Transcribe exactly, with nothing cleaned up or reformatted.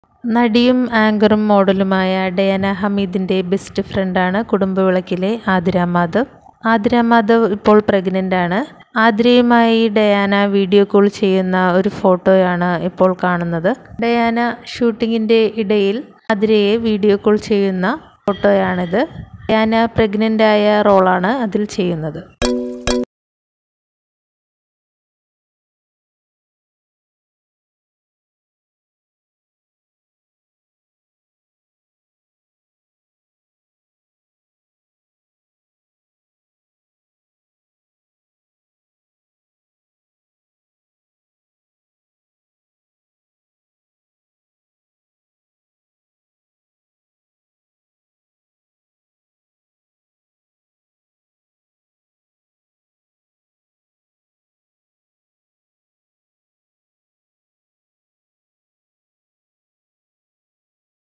നടിയും ആങ്കറും മോഡലുമായ Diana ഹമീദിൻ്റെ best ഫ്രണ്ടാണ് കുടുംബവിളക്കിലെ ആതിര മാധവ്. ആതിര മാധവ് ഇപ്പോൾ പ്രഗ്നൻ്റ് ആണ്. ആതിരയുമായി ഡയാന വീഡിയോ കോൾ ചെയ്യുന്ന ഒരു ഫോട്ടോയാണ് ഇപ്പോൾ കാണുന്നത്. ഡയാന ഷൂട്ടിങ്ങിൻ്റെ ഇടയിൽ ആതിരയെ വീഡിയോ കോൾ ചെയ്യുന്ന ഫോട്ടോയാണിത്. ഡയാന പ്രഗ്നൻ്റ് ആയ റോളാണ് അതിൽ ചെയ്യുന്നത്.